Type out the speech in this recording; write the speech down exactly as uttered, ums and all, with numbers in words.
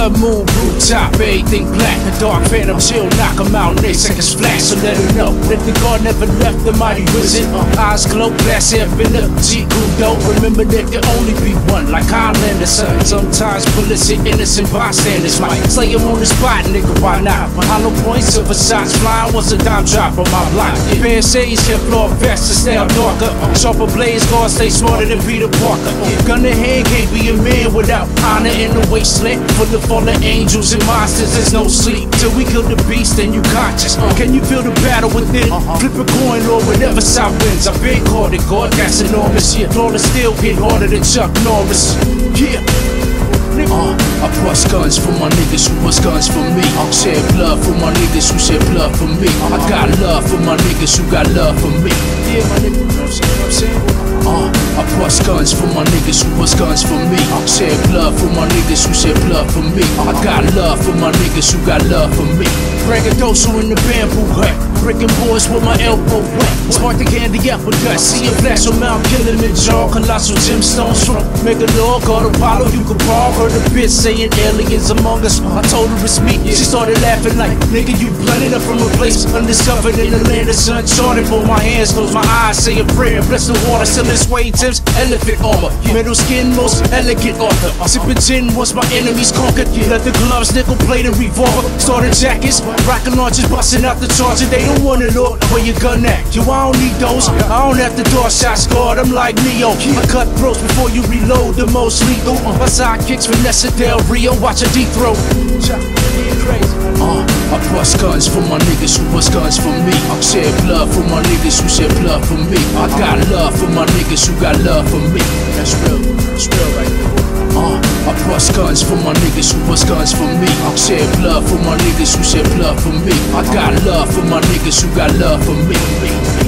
blood moon, rooftop, everything black. The dark phantom chill, knock 'em out in eight seconds flat. So let her know that the guard never left the mighty wizard. Eyes glow, glass hair been up, G Kudo. Remember there can only be one, like Highlander, son. Sometimes bullets hit innocent bystanders. Might slay him on the spot, nigga, why not? My hollow points, silver shots flying was a dime drop on my block. Bear shades, Kevlar vests to stay darker. Sharper blades, guards stay smarter than Peter Parker. Gun in hand, can't be a man without honor in the wasteland. Full of fallen angels and monsters, there's no sleep till we kill the beast and you conscious. Can you feel the battle within? Flip a coin or whatever side wins. I've been caught in God, that's enormous. Yeah, flawless still hit harder than Chuck Norris. Yeah. Uh, I bust guns for my niggas who bust guns for me. I shed blood for my niggas who shed blood for me. I got love for my niggas who got love for me. Yeah, my niggas, you know what I'm saying? Uh, I bust guns for my niggas who bust guns for me. I shed blood for my niggas who shed blood for me. I got love for my niggas who got love for me. Braggadocio in the bamboo hut, breaking boards with my elbow wet. Spark the candy apple dust, see a flash on Mount Kilimanjaro. Colossal gemstones from Megalore, God Apollo, you could borrow. Heard a bitch saying aliens among us. I told her it's me, she started laughing like, nigga, you blunted up from a place undiscovered in the land of uncharted. Hold my hands, close my eyes, say a prayer, bless the water, still in suede tips, elephant armor, metal skin, most elegant author. Sipping gin once my enemies conquered. Leather gloves, nickel plate and revolver. Starter jackets, rocket launchers, busting out the charger. They don't want it, Lord, where your gun at? Yo, I don't need those. I don't have the door shots guard. I'm like Neo. I cut throats before you reload. The most lethal. My sidekicks Vanessa Del Rio. Watch a deep throat. Uh, I bust guns for my niggas who bust guns for me. I shed blood for my niggas who shed blood for me. I got love for my niggas who got love for me. That's real. That's real right there. Uh, I bust guns for my niggas who bust guns for me. I shed blood for my niggas who shed blood for me. I got love for my niggas who got love for me.